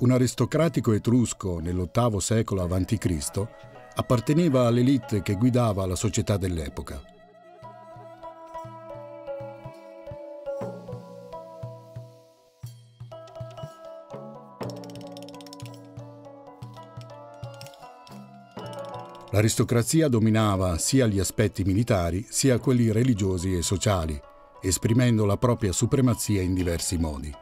Un aristocratico etrusco nell'VIII secolo a.C. apparteneva all'élite che guidava la società dell'epoca. L'aristocrazia dominava sia gli aspetti militari sia quelli religiosi e sociali, esprimendo la propria supremazia in diversi modi.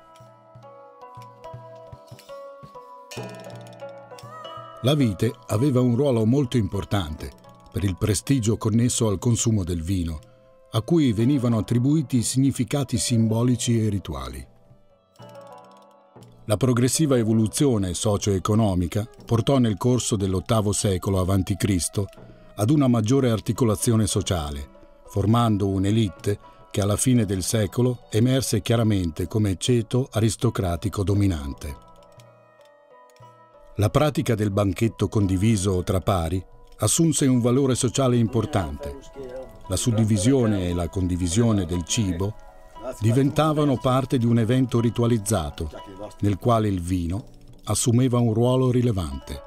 La vite aveva un ruolo molto importante per il prestigio connesso al consumo del vino, a cui venivano attribuiti significati simbolici e rituali. La progressiva evoluzione socio-economica portò nel corso dell'VIII secolo a.C. ad una maggiore articolazione sociale, formando un'élite che alla fine del secolo emerse chiaramente come ceto aristocratico dominante. La pratica del banchetto condiviso tra pari assunse un valore sociale importante. La suddivisione e la condivisione del cibo diventavano parte di un evento ritualizzato, nel quale il vino assumeva un ruolo rilevante.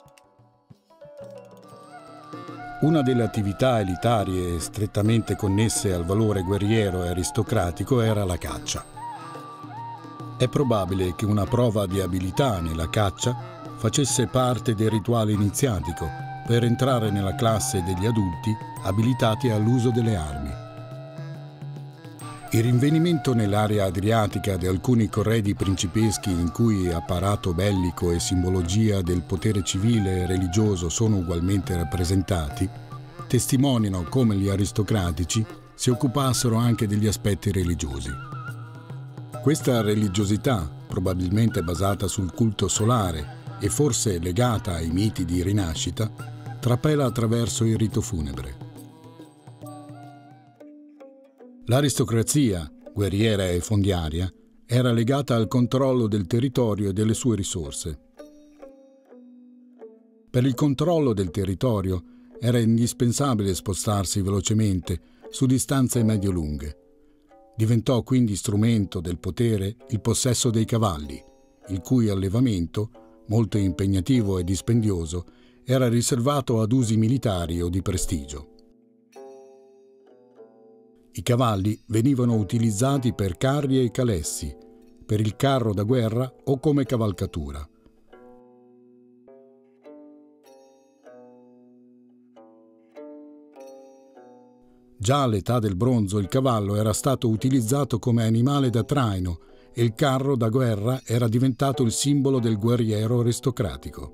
Una delle attività elitarie strettamente connesse al valore guerriero e aristocratico era la caccia. È probabile che una prova di abilità nella caccia facesse parte del rituale iniziatico per entrare nella classe degli adulti abilitati all'uso delle armi. Il rinvenimento nell'area adriatica di alcuni corredi principeschi in cui apparato bellico e simbologia del potere civile e religioso sono ugualmente rappresentati, testimoniano come gli aristocratici si occupassero anche degli aspetti religiosi. Questa religiosità, probabilmente basata sul culto solare e forse legata ai miti di rinascita, trapela attraverso il rito funebre. L'aristocrazia, guerriera e fondiaria, era legata al controllo del territorio e delle sue risorse. Per il controllo del territorio era indispensabile spostarsi velocemente su distanze medio-lunghe. Diventò quindi strumento del potere il possesso dei cavalli, il cui allevamento, molto impegnativo e dispendioso, era riservato ad usi militari o di prestigio. I cavalli venivano utilizzati per carri e calessi, per il carro da guerra o come cavalcatura. Già all'età del bronzo il cavallo era stato utilizzato come animale da traino e il carro da guerra era diventato il simbolo del guerriero aristocratico.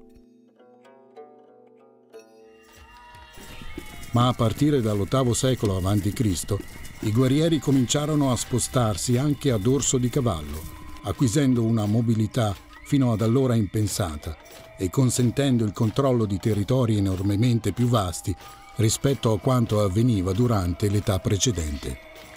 Ma a partire dall'VIII secolo a.C. i guerrieri cominciarono a spostarsi anche a dorso di cavallo, acquisendo una mobilità fino ad allora impensata e consentendo il controllo di territori enormemente più vasti rispetto a quanto avveniva durante l'età precedente.